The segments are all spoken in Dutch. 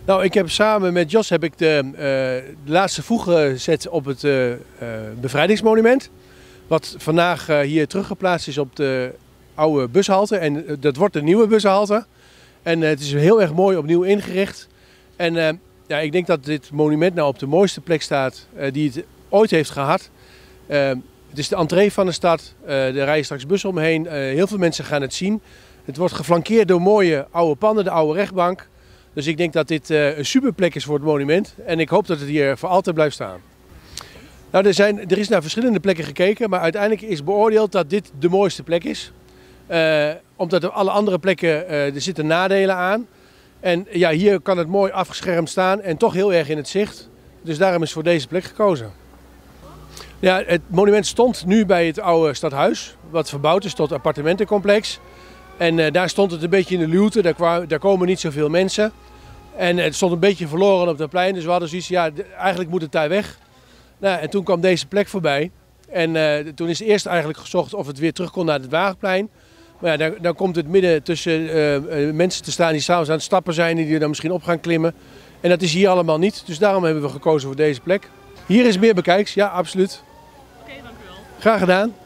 Nou, ik heb samen met Jos de laatste voeg gezet op het bevrijdingsmonument. Wat vandaag hier teruggeplaatst is op de oude bushalte. En dat wordt de nieuwe bushalte. En het is heel erg mooi opnieuw ingericht. En ja, ik denk dat dit monument nou op de mooiste plek staat die het ooit heeft gehad. Het is de entree van de stad. Er rijden straks bussen omheen. Heel veel mensen gaan het zien. Het wordt geflankeerd door mooie oude panden, de oude rechtbank. Dus ik denk dat dit een super plek is voor het monument. En ik hoop dat het hier voor altijd blijft staan. Nou, er is naar verschillende plekken gekeken, maar uiteindelijk is beoordeeld dat dit de mooiste plek is. Omdat er alle andere plekken, er zitten nadelen aan. En ja, hier kan het mooi afgeschermd staan en toch heel erg in het zicht. Dus daarom is voor deze plek gekozen. Ja, het monument stond nu bij het oude stadhuis, wat verbouwd is tot appartementencomplex. En daar stond het een beetje in de luwte, daar komen niet zoveel mensen. En het stond een beetje verloren op dat plein, dus we hadden zoiets, ja, eigenlijk moet het daar weg. Nou, en toen kwam deze plek voorbij. En toen is eerst eigenlijk gezocht of het weer terug kon naar het Wagenplein. Maar ja, dan komt het midden tussen mensen te staan die s'avonds aan het stappen zijn, die er dan misschien op gaan klimmen. En dat is hier allemaal niet, dus daarom hebben we gekozen voor deze plek. Hier is meer bekijks, ja, absoluut. Oké, dank u wel. Graag gedaan.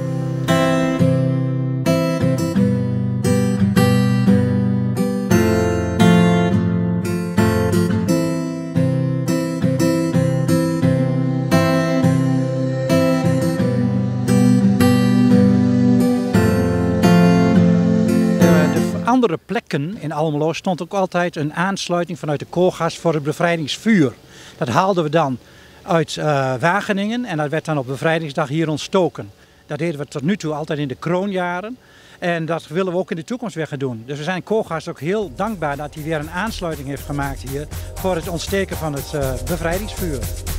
Andere plekken in Almelo stond ook altijd een aansluiting vanuit de koolgas voor het bevrijdingsvuur. Dat haalden we dan uit Wageningen en dat werd dan op bevrijdingsdag hier ontstoken. Dat deden we tot nu toe altijd in de kroonjaren en dat willen we ook in de toekomst weer gaan doen. Dus we zijn koolgas ook heel dankbaar dat hij weer een aansluiting heeft gemaakt hier voor het ontsteken van het bevrijdingsvuur.